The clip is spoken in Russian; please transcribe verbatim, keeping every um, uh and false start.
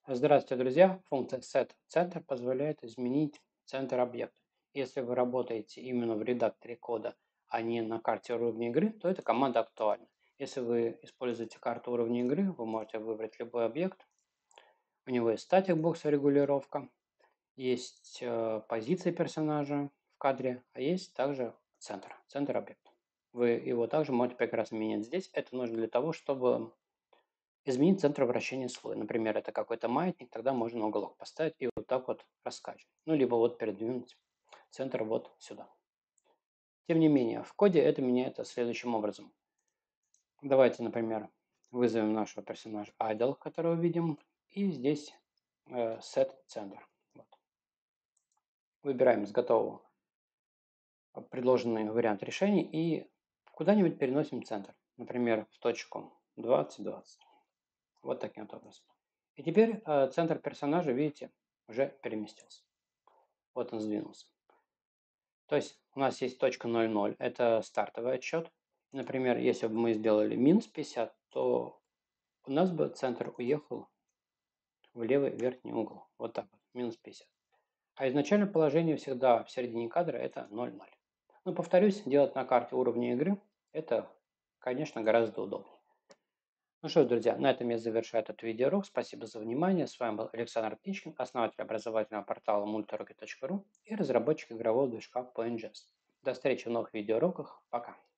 Здравствуйте, друзья! Функция setCenter позволяет изменить центр объекта. Если вы работаете именно в редакторе кода, а не на карте уровня игры, то эта команда актуальна. Если вы используете карту уровня игры, вы можете выбрать любой объект. У него есть static box регулировка, есть э, позиция персонажа в кадре, а есть также центр, центр объекта. Вы его также можете прекрасно менять здесь. Это нужно для того, чтобы изменить центр вращения слоя. Например, это какой-то маятник, тогда можно на уголок поставить и вот так вот раскачивать. Ну, либо вот передвинуть центр вот сюда. Тем не менее, в коде это меняется следующим образом. Давайте, например, вызовем нашего персонажа idle, которого видим, и здесь э, set center. Вот. Выбираем из готового предложенный вариант решения и куда-нибудь переносим центр. Например, в точку двадцать двадцать. Вот таким вот образом. И теперь э, центр персонажа, видите, уже переместился. Вот он сдвинулся. То есть у нас есть точка ноль ноль, это стартовый отсчет. Например, если бы мы сделали минус пятьдесят, то у нас бы центр уехал в левый верхний угол. Вот так вот, минус пятьдесят. А изначальное положение всегда в середине кадра это ноль ноль. Но повторюсь, делать на карте уровня игры это, конечно, гораздо удобнее. Ну что ж, друзья, на этом я завершаю этот видеоурок. Спасибо за внимание. С вами был Александр Птичкин, основатель образовательного портала мультиуроки точка ру и разработчик игрового движка PointJazz. До встречи в новых видеоуроках. Пока.